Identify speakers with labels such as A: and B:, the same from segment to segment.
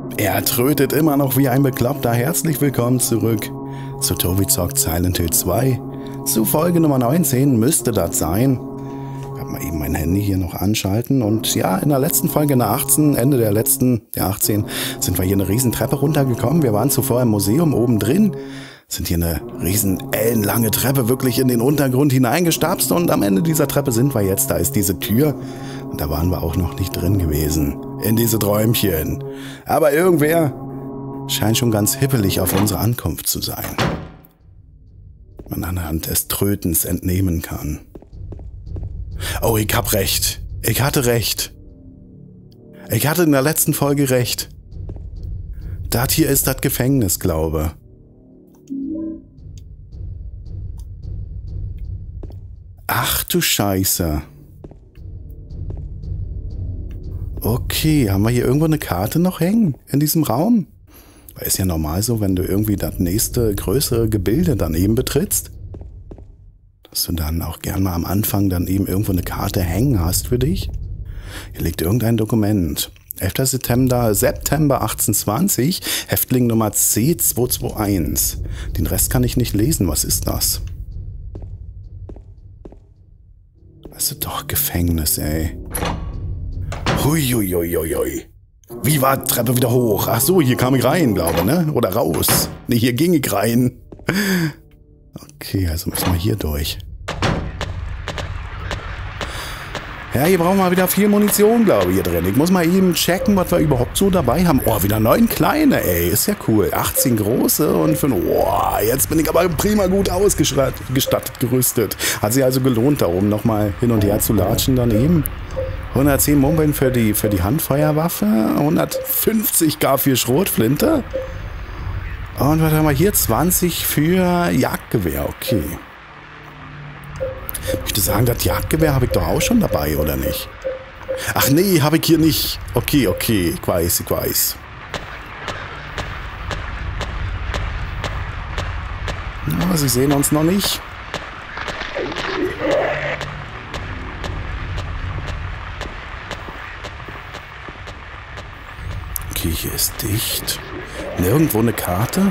A: Er trötet immer noch wie ein Bekloppter. Herzlich willkommen zurück zu Tobi Zockt Silent Hill 2. Zu Folge Nummer 19 müsste das sein. Ich werde mal eben mein Handy hier noch anschalten. Und ja, in der letzten Folge, in der 18, Ende der letzten, der 18, sind wir hier eine riesen Treppe runtergekommen. Wir waren zuvor im Museum oben drin. Sind hier eine riesen ellenlange Treppe wirklich in den Untergrund hineingestapst. Und am Ende dieser Treppe sind wir jetzt. Da ist diese Tür. Und da waren wir auch noch nicht drin gewesen. In diese Träumchen. Aber irgendwer scheint schon ganz hippelig auf unsere Ankunft zu sein. Man anhand des Trötens entnehmen kann. Oh, ich hab recht. Ich hatte recht. Ich hatte in der letzten Folge recht. Das hier ist das Gefängnis, glaube. Ach du Scheiße. Okay, haben wir hier irgendwo eine Karte noch hängen in diesem Raum? Weil ist ja normal so, wenn du irgendwie das nächste größere Gebilde dann eben betrittst, dass du dann auch gern mal am Anfang dann eben irgendwo eine Karte hängen hast für dich. Hier liegt irgendein Dokument. 11. September 1820, Häftling Nummer C221. Den Rest kann ich nicht lesen. Was ist das? Das ist doch Gefängnis, ey. Huiuiuiui. Wie war die Treppe wieder hoch? Ach so, hier kam ich rein, glaube ich, ne? Oder raus. Ne, hier ging ich rein. Okay, also müssen wir hier durch. Ja, hier brauchen wir wieder viel Munition, glaube ich, hier drin. Ich muss mal eben checken, was wir überhaupt so dabei haben. Oh, wieder 9 kleine, ey. Ist ja cool. 18 große und für... Oh, jetzt bin ich aber prima gut ausgestattet, gerüstet. Hat sich also gelohnt, da oben nochmal hin und her zu latschen daneben. 110 Mummeln für die Handfeuerwaffe, 150 K4 Schrotflinte. Und was haben wir hier? 20 für Jagdgewehr, okay. Ich möchte sagen, das Jagdgewehr habe ich doch auch schon dabei, oder nicht? Ach nee, habe ich hier nicht. Okay, ich weiß. Aber sie sehen uns noch nicht. Okay, hier ist dicht. Nirgendwo eine Karte?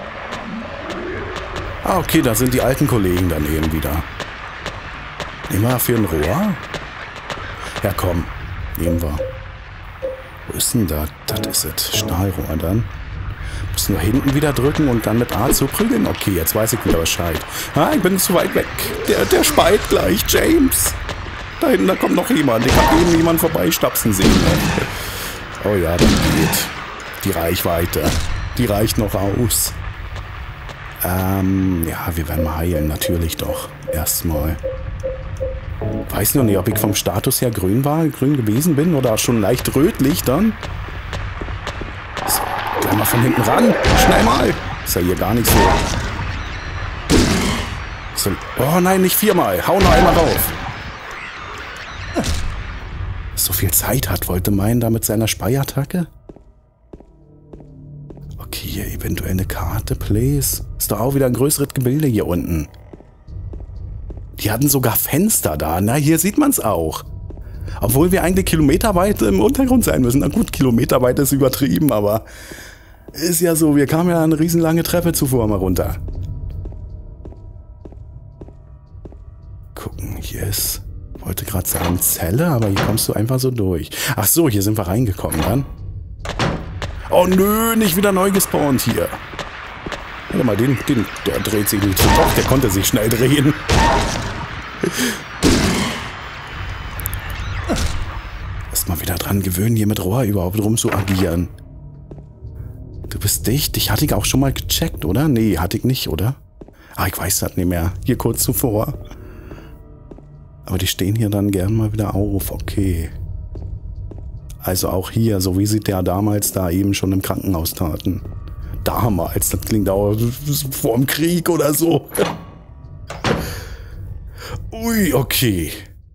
A: Ah, okay, da sind die alten Kollegen daneben wieder. Nehmen wir für ein Rohr? Ja, komm. Nehmen wir. Wo ist denn das? Das ist es. Stahlrohr dann. Müssen wir hinten wieder drücken und dann mit A zuprügeln? Okay, jetzt weiß ich wieder Bescheid. Ah, ich bin zu weit weg. Der speit gleich. James. Da hinten, da kommt noch jemand. Ich habe eben jemanden vorbeistapsen sehen. Oh ja, das geht. Die Reichweite. Die reicht noch aus. Ja, wir werden mal heilen. Natürlich doch. Erstmal. Weiß noch nicht, ob ich vom Status her grün gewesen bin oder schon leicht rötlich dann. So, gleich mal von hinten ran. Schnell mal. Ist ja hier gar nicht so. Oh nein, nicht 4-mal. Hau noch einmal rauf. So viel Zeit hat, wollte meinen, da mit seiner Speiattacke. Okay, hier eventuell eine Karte, please. Ist doch auch wieder ein größeres Gebilde hier unten. Die hatten sogar Fenster da. Na, hier sieht man es auch. Obwohl wir eigentlich kilometerweit im Untergrund sein müssen. Na gut, kilometerweit ist übertrieben, aber ist ja so. Wir kamen ja eine riesenlange Treppe zuvor mal runter. Gucken, hier ist... Ich wollte gerade sagen Zelle, aber hier kommst du einfach so durch. Ach so, hier sind wir reingekommen dann. Oh nö, nicht wieder neu gespawnt hier. Warte mal, der dreht sich nicht so. Doch, der konnte sich schnell drehen. Erst mal wieder dran gewöhnen, hier mit Rohr überhaupt rum zu agieren. Du bist dicht. Ich hatte ich auch schon mal gecheckt, oder? Nee, hatte ich nicht, oder? Ah, ich weiß das nicht mehr. Hier kurz zuvor. Aber die stehen hier dann gern mal wieder auf. Okay. Also auch hier, so wie sie der damals da eben schon im Krankenhaus taten. Damals, das klingt auch vor dem Krieg oder so. Ui, okay.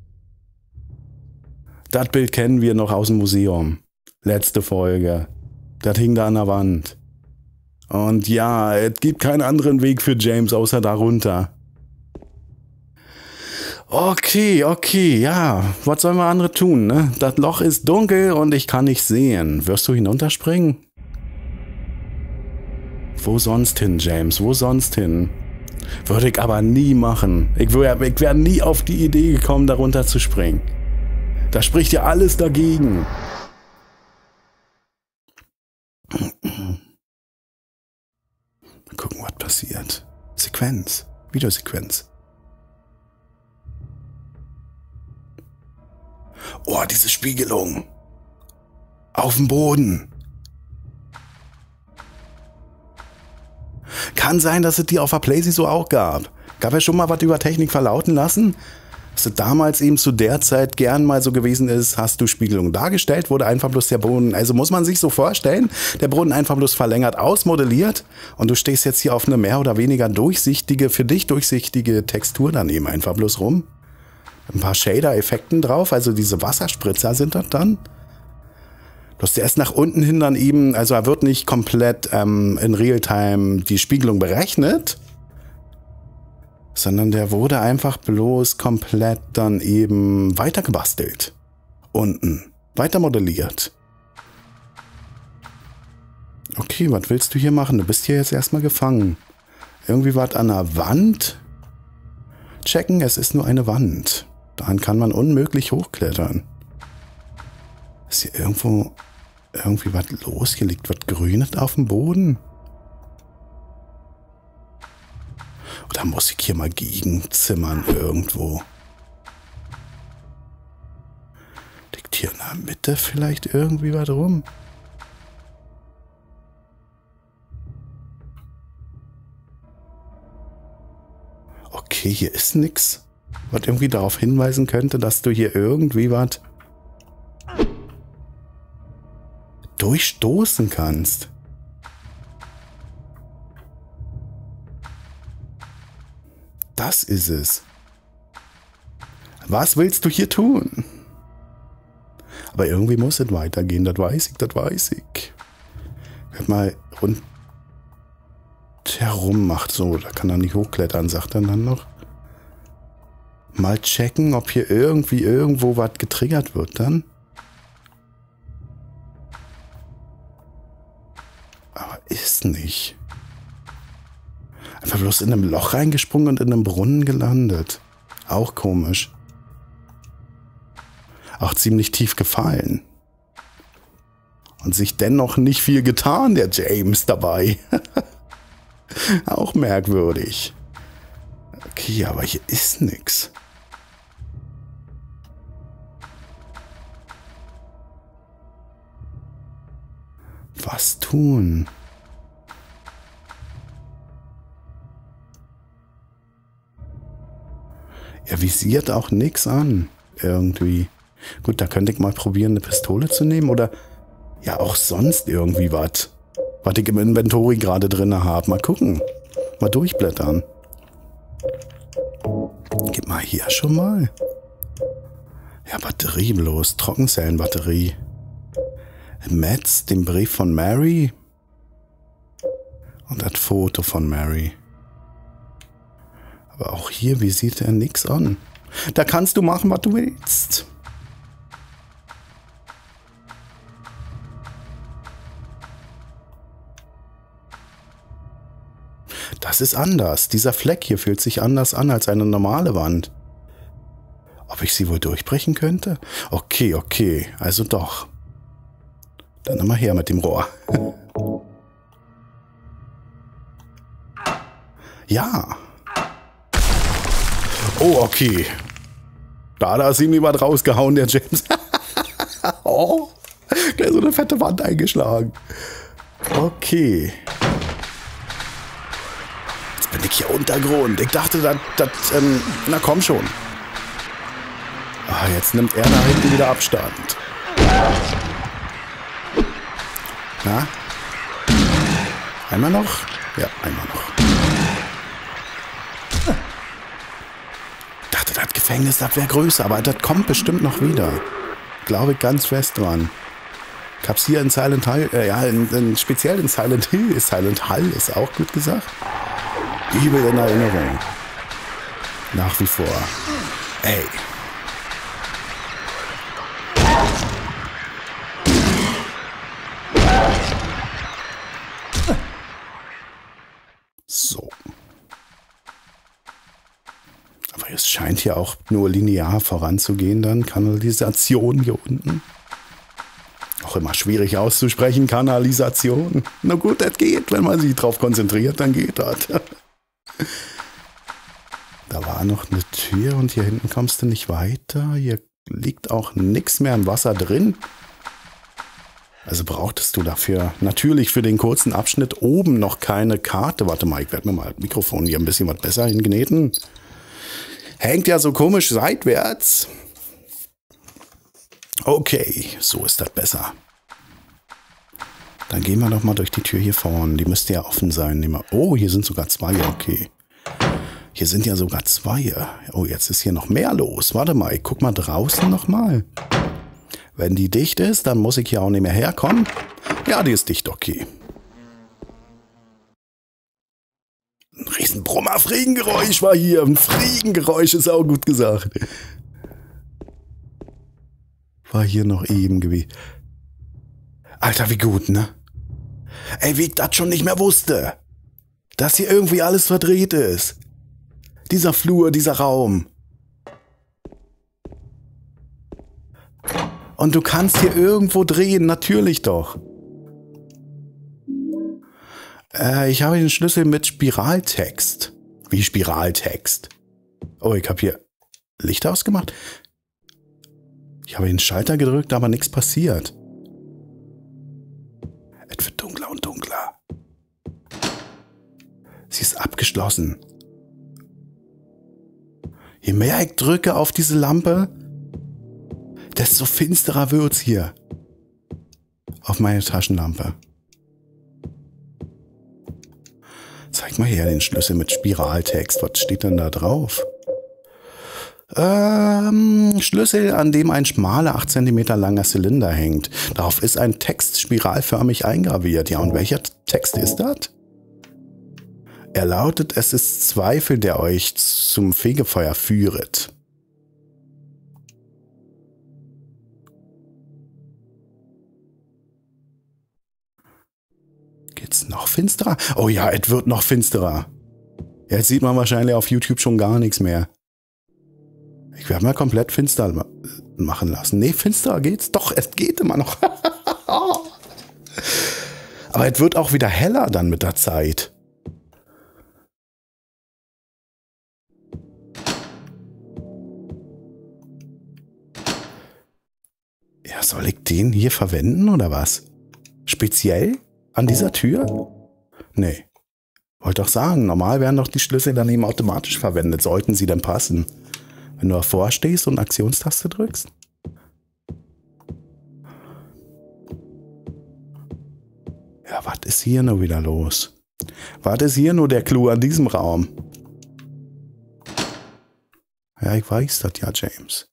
A: Das Bild kennen wir noch aus dem Museum. Letzte Folge. Das hing da an der Wand. Und ja, es gibt keinen anderen Weg für James außer da runter. Okay, ja. Was sollen wir andere tun, ne? Das Loch ist dunkel und ich kann nicht sehen. Wirst du hinunterspringen? Wo sonst hin, James? Wo sonst hin? Würde ich aber nie machen. Ich wäre nie auf die Idee gekommen, darunter zu springen. Da spricht ja alles dagegen. Mal gucken, was passiert. Sequenz. Videosequenz. Oh, diese Spiegelung. Auf dem Boden. Kann sein, dass es die auf der Playsee so auch gab. Gab ja schon mal was über Technik verlauten lassen? Dass es damals eben zu der Zeit gern mal so gewesen ist, hast du Spiegelung dargestellt, wurde einfach bloß der Boden, also muss man sich so vorstellen, der Boden einfach bloß verlängert ausmodelliert und du stehst jetzt hier auf eine mehr oder weniger durchsichtige, für dich durchsichtige Textur daneben einfach bloß rum. Ein paar Shader-Effekten drauf, also diese Wasserspritzer sind das dann. Du hast erst nach unten hin dann eben, also er wird nicht komplett in Realtime die Spiegelung berechnet, sondern der wurde einfach bloß komplett dann eben weitergebastelt. Unten. Weiter modelliert. Okay, was willst du hier machen? Du bist hier jetzt erstmal gefangen. Irgendwie was an der Wand? Checken, es ist nur eine Wand. Daran kann man unmöglich hochklettern. Ist hier irgendwo irgendwie was losgelegt, was Grünes auf dem Boden? Oder muss ich hier mal gegenzimmern irgendwo? Liegt hier in der Mitte vielleicht irgendwie was rum? Okay, hier ist nix, was irgendwie darauf hinweisen könnte, dass du hier irgendwie was durchstoßen kannst. Das ist es. Was willst du hier tun? Aber irgendwie muss es weitergehen, das weiß ich, das weiß ich. Wenn mal rundherum macht so, da kann er nicht hochklettern, sagt er dann noch. Mal checken, ob hier irgendwie irgendwo was getriggert wird dann. Aber ist nicht. Einfach bloß in einem Loch reingesprungen und in einem Brunnen gelandet. Auch komisch. Auch ziemlich tief gefallen. Und sich dennoch nicht viel getan, der James dabei. Auch merkwürdig. Okay, aber hier ist nix. Was tun? Er visiert auch nichts an, irgendwie. Gut, da könnte ich mal probieren, eine Pistole zu nehmen oder ja auch sonst irgendwie was ich im Inventory gerade drin habe. Mal gucken, mal durchblättern. Gib mal hier schon mal. Ja, Batterie bloß, Trockenzellenbatterie. Metz, den Brief von Mary und das Foto von Mary. Aber auch hier visiert er nichts an. Da kannst du machen, was du willst. Das ist anders. Dieser Fleck hier fühlt sich anders an als eine normale Wand. Ob ich sie wohl durchbrechen könnte? Okay, okay. Also doch. Dann mal her mit dem Rohr. Ja. Oh, okay. Da ist ihm jemand rausgehauen, der James. Oh, der hat so eine fette Wand eingeschlagen. Okay. Jetzt bin ich hier Untergrund. Ich dachte, na komm schon. Ah, jetzt nimmt er da hinten wieder Abstand. Na? Einmal noch? Ja, einmal noch. Ich dachte, das Gefängnis, das wäre größer, aber das kommt bestimmt noch wieder. Glaube ich ganz fest dran. Ich hab's hier in Silent Hill, speziell in Silent Hill. Silent Hill ist auch gut gesagt. Übel in Erinnerung. Nach wie vor. Ey. Es scheint hier auch nur linear voranzugehen, dann Kanalisation hier unten. Auch immer schwierig auszusprechen, Kanalisation. Na gut, das geht, wenn man sich drauf konzentriert, dann geht das. Da war noch eine Tür und hier hinten kommst du nicht weiter. Hier liegt auch nichts mehr im Wasser drin. Also brauchtest du dafür natürlich für den kurzen Abschnitt oben noch keine Karte. Warte mal, ich werde mir mal das Mikrofon hier ein bisschen was besser hinkneten. Hängt ja so komisch seitwärts. Okay, so ist das besser. Dann gehen wir doch mal durch die Tür hier vorne. Die müsste ja offen sein. Oh, hier sind sogar zwei, okay. Hier sind ja sogar zwei. Oh, jetzt ist hier noch mehr los. Warte mal, ich guck mal draußen nochmal. Wenn die dicht ist, dann muss ich hier auch nicht mehr herkommen. Ja, die ist dicht, okay. Ein Riesenbrummer, Fliegengeräusch war hier. Ein Fliegengeräusch ist auch gut gesagt. War hier noch eben gewesen. Alter, wie gut, ne? Ey, wie ich das schon nicht mehr wusste. Dass hier irgendwie alles verdreht ist. Dieser Flur, dieser Raum. Und du kannst hier irgendwo drehen, natürlich doch. Ich habe den Schlüssel mit Spiraltext. Wie Spiraltext? Oh, ich habe hier Licht ausgemacht. Ich habe den Schalter gedrückt, aber nichts passiert. Es wird dunkler und dunkler. Sie ist abgeschlossen. Je mehr ich drücke auf diese Lampe, desto finsterer wird's hier. Auf meine Taschenlampe. Zeig mal her den Schlüssel mit Spiraltext. Was steht denn da drauf? Schlüssel, an dem ein schmaler 8 cm langer Zylinder hängt. Darauf ist ein Text spiralförmig eingraviert. Ja, und welcher Text ist das? Er lautet, es ist Zweifel, der euch zum Fegefeuer führet. Geht's noch finsterer? Oh ja, es wird noch finsterer. Jetzt sieht man wahrscheinlich auf YouTube schon gar nichts mehr. Ich werde mal komplett finster machen lassen. Nee, finsterer geht's. Doch, es geht immer noch. Aber es wird auch wieder heller dann mit der Zeit. Ja, soll ich den hier verwenden oder was? Speziell? An dieser Tür? Nee. Wollte doch sagen, normal werden doch die Schlüssel dann eben automatisch verwendet. Sollten sie dann passen. Wenn du davor stehst und Aktionstaste drückst. Ja, was ist hier nur wieder los? Was ist hier nur der Clou an diesem Raum? Ja, ich weiß das ja, James.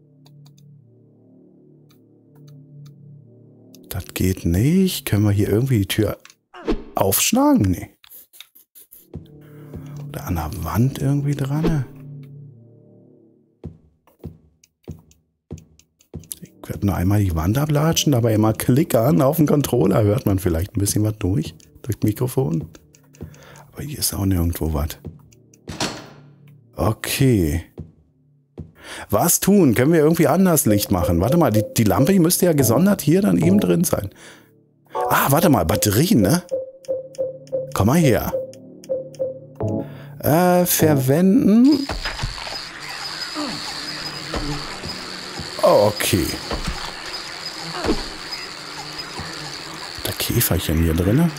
A: Das geht nicht. Können wir hier irgendwie die Tür aufschlagen? Nee. Oder an der Wand irgendwie dran? Ich werde nur einmal die Wand ablatschen, dabei immer klickern auf den Controller. Hört man vielleicht ein bisschen was durch das Mikrofon. Aber hier ist auch nirgendwo was. Okay. Was tun? Können wir irgendwie anders Licht machen? Warte mal, die Lampe, die müsste ja gesondert hier dann eben drin sein. Ah, warte mal, Batterien, ne? Komm mal her. Verwenden. Okay. Da Käferchen hier drin.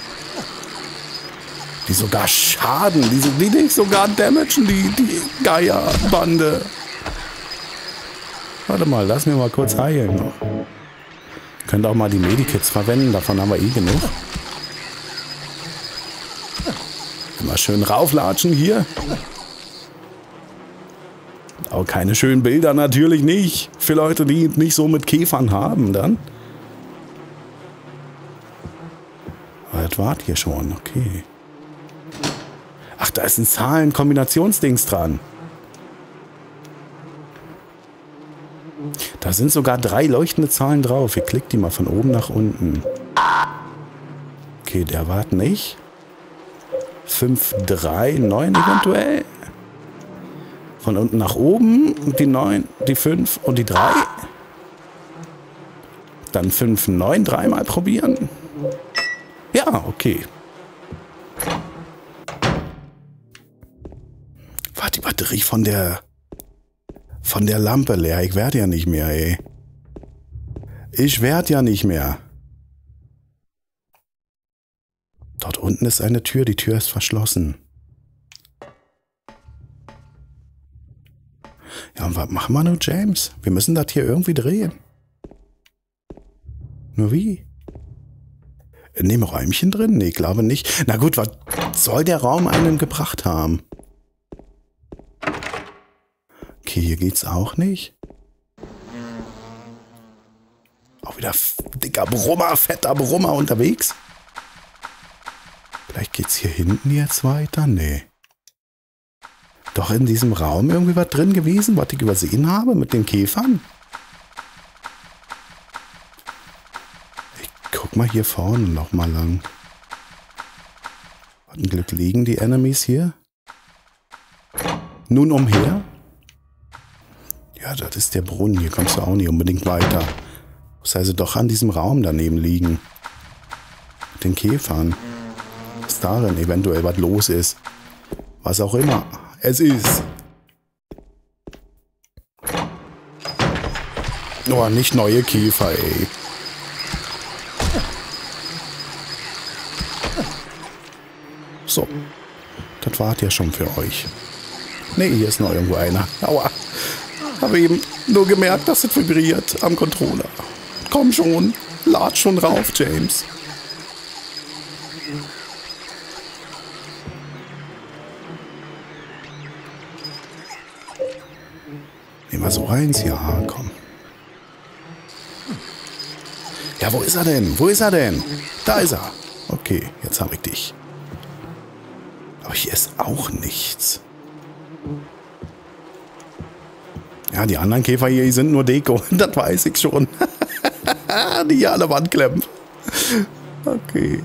A: Die sogar schaden. Die nicht sogar damagen, die Geierbande. Warte mal, lass mir mal kurz heilen noch. Könnt auch mal die Medikits verwenden, davon haben wir eh genug. Immer schön rauflatschen hier. Aber keine schönen Bilder natürlich nicht. Für Leute, die nicht so mit Käfern haben dann. Aber das wart hier schon, okay. Ach, da ist ein Zahlen-Kombinationsdings dran. Da sind sogar 3 leuchtende Zahlen drauf. Ich klick die mal von oben nach unten. Okay, der wart nicht. 5, 3, 9 eventuell. Von unten nach oben. Die 9, die 5 und die 3. Dann 5, 9 dreimal probieren. Ja, okay. War die Batterie von der Lampe leer? Ich werde ja nicht mehr, ey. Ich werde ja nicht mehr. Dort unten ist eine Tür. Die Tür ist verschlossen. Ja, und was machen wir nun, James? Wir müssen das hier irgendwie drehen. Nur wie? In dem Räumchen drin? Nee, glaube nicht. Na gut, was soll der Raum einem gebracht haben? Okay, hier geht's auch nicht. Auch wieder dicker Brummer, fetter Brummer unterwegs. Vielleicht geht's hier hinten jetzt weiter? Nee. Doch in diesem Raum irgendwie was drin gewesen, was ich übersehen habe mit den Käfern? Ich guck mal hier vorne nochmal lang. Was ein Glück liegen die Enemies hier. Nun umher. Ja, das ist der Brunnen. Hier kommst du auch nicht unbedingt weiter. Muss also doch an diesem Raum daneben liegen. Mit den Käfern. Was darin eventuell was los ist. Was auch immer es ist. Oh, nicht neue Käfer, ey. So. Das war's ja schon für euch. Nee, hier ist noch irgendwo einer. Aua. Habe eben nur gemerkt, dass es vibriert am Controller. Komm schon. Lad schon rauf, James. Nehmen wir so eins? Ja, komm. Ja, wo ist er denn? Wo ist er denn? Da ist er. Okay, jetzt habe ich dich. Aber hier ist auch nichts. Ja, die anderen Käfer hier sind nur Deko. Das weiß ich schon. Die hier an der Wand klemmen. Okay.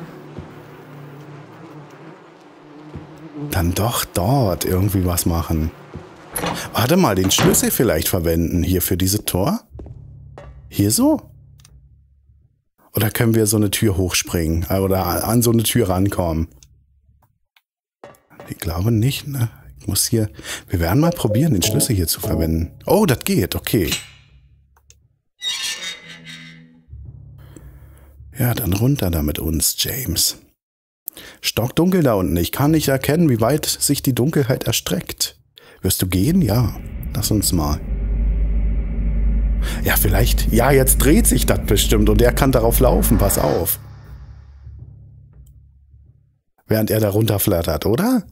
A: Dann doch dort irgendwie was machen. Warte mal, den Schlüssel vielleicht verwenden hier für diese Tor? Hier so? Oder können wir so eine Tür hochspringen? Oder an so eine Tür rankommen? Ich glaube nicht, ne? Ich muss hier... Wir werden mal probieren, den Schlüssel hier zu verwenden. Oh, das geht, okay. Ja, dann runter da mit uns, James. Stockdunkel da unten. Ich kann nicht erkennen, wie weit sich die Dunkelheit erstreckt. Wirst du gehen? Ja. Lass uns mal. Ja, vielleicht. Ja, jetzt dreht sich das bestimmt und er kann darauf laufen. Pass auf. Während er da runterflattert, oder?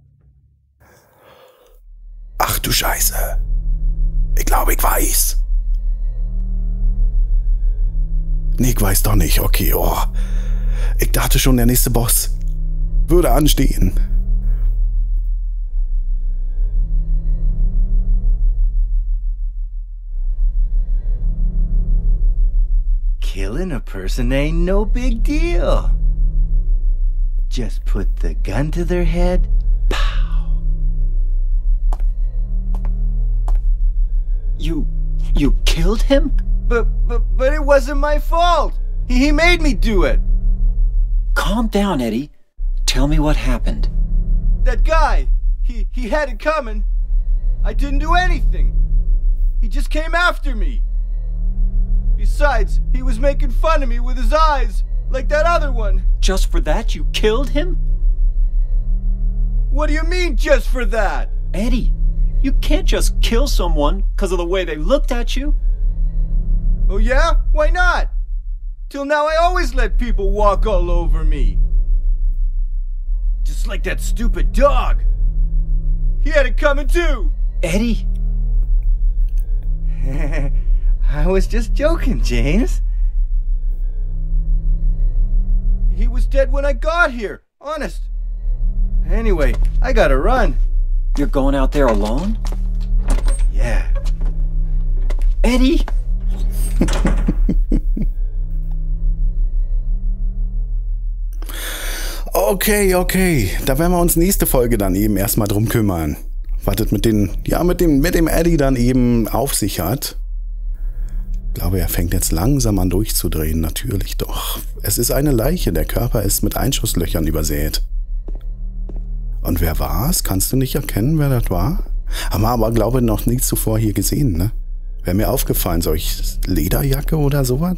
A: Ach du Scheiße. Ich glaube, ich weiß. Nee, ich weiß doch nicht. Okay, oh. Ich dachte schon, der nächste Boss würde anstehen.
B: Killing a person ain't no big deal. Just put the gun to their head. Pow. You killed him? But it wasn't my fault. He made me do it.
C: Calm down, Eddie. Tell me what happened.
B: That guy, he had it coming. I didn't do anything. He just came after me. Besides, he was making fun of me with his eyes, like that other one.
C: Just for that, you killed him?
B: What do you mean, just for that?
C: Eddie, you can't just kill someone because of the way they looked at you.
B: Oh yeah? Why not? Till now I always let people walk all over me. Just like that stupid dog. He had it coming too.
C: Eddie?
B: I was just joking, James. He was dead when I got here, honest. Anyway, I gotta run.
C: You're going out there alone?
B: Yeah.
C: Eddie?
A: Okay. Da werden wir uns nächste Folge dann eben erstmal drum kümmern. was das mit dem Eddie dann eben auf sich hat. Ich glaube, er fängt jetzt langsam an durchzudrehen, natürlich doch. Es ist eine Leiche, der Körper ist mit Einschusslöchern übersät. Und wer war's? Kannst du nicht erkennen, wer das war? Haben wir aber, glaube ich, noch nie zuvor hier gesehen, ne? Wäre mir aufgefallen, solch Lederjacke oder sowas?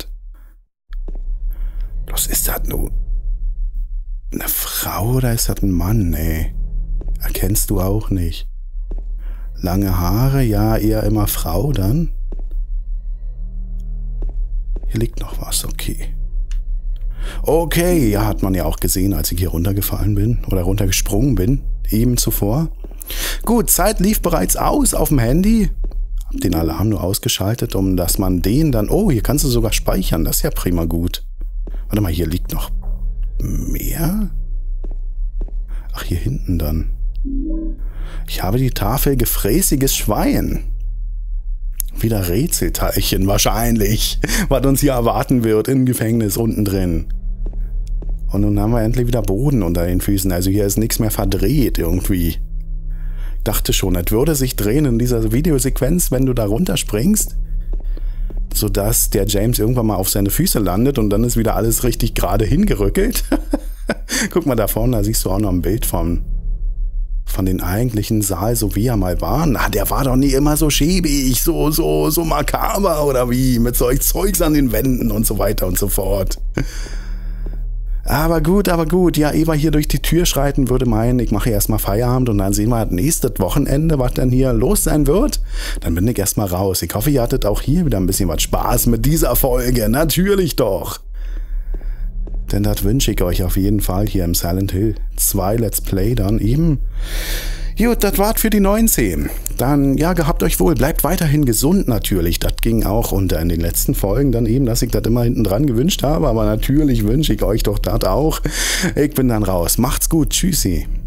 A: Was ist das nun? Eine Frau oder ist das ein Mann, ey? Erkennst du auch nicht. Lange Haare, ja, eher immer Frau dann. Hier liegt noch was, okay. Okay, ja, hat man ja auch gesehen, als ich hier runtergefallen bin oder runtergesprungen bin, eben zuvor. Gut, Zeit lief bereits aus auf dem Handy. Hab den Alarm nur ausgeschaltet, um dass man den dann... Oh, hier kannst du sogar speichern, das ist ja prima gut. Warte mal, hier liegt noch mehr? Ach, hier hinten dann. Ich habe die Tafel gefräßiges Schwein. Wieder Rätselteilchen wahrscheinlich, was uns hier erwarten wird im Gefängnis unten drin. Und nun haben wir endlich wieder Boden unter den Füßen, also hier ist nichts mehr verdreht irgendwie. Ich dachte schon, es würde sich drehen in dieser Videosequenz, wenn du da runterspringst, sodass der James irgendwann mal auf seine Füße landet und dann ist wieder alles richtig gerade hingerückelt. Guck mal da vorne, da siehst du auch noch ein Bild von den eigentlichen Saal, so wie er mal war. Na, der war doch nie immer so schäbig, so makaber oder wie, mit solch Zeugs an den Wänden und so weiter und so fort. Aber gut, ja, ehe wir hier durch die Tür schreiten, würde meinen, ich mache erstmal Feierabend und dann sehen wir das nächste Wochenende, was dann hier los sein wird. Dann bin ich erstmal raus. Ich hoffe, ihr hattet auch hier wieder ein bisschen was Spaß mit dieser Folge. Natürlich doch. Denn das wünsche ich euch auf jeden Fall hier im Silent Hill 2 Let's Play dann eben. Gut, das war's für die 19. Dann, ja, gehabt euch wohl. Bleibt weiterhin gesund natürlich. Das ging auch unter in den letzten Folgen dann eben, dass ich das immer hinten dran gewünscht habe. Aber natürlich wünsche ich euch doch das auch. Ich bin dann raus. Macht's gut. Tschüssi.